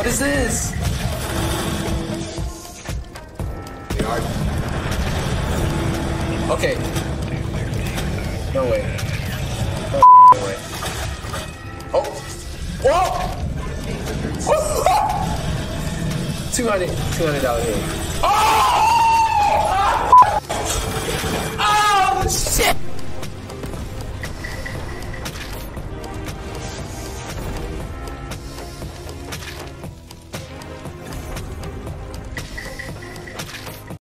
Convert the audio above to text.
What is this? We are. Okay. No way. No way. Oh! Whoa! $200 hit. Oh!